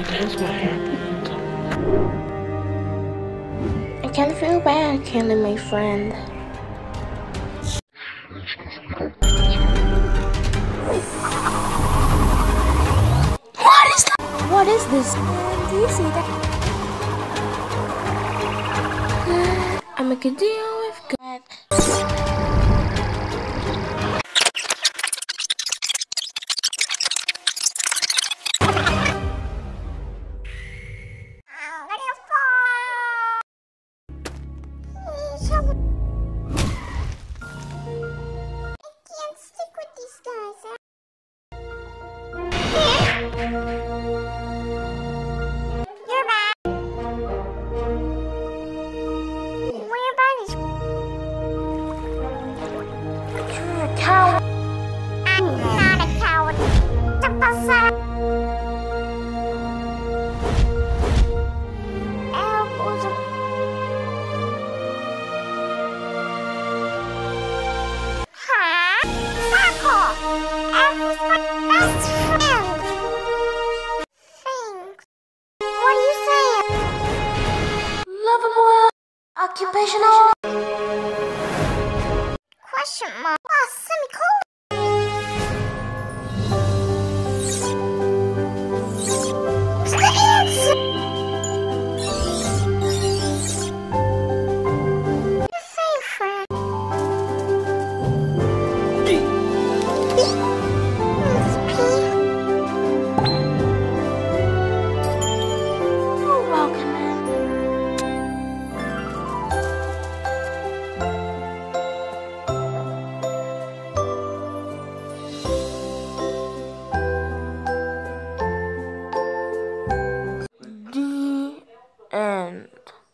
That's what happened. I kind of feel bad, Candy, my friend. What is that? What is this? Do you see that? I make a deal with God. Occupational question mark. Semicolon. What's the answer? Your favorite. You're welcome, man. The end.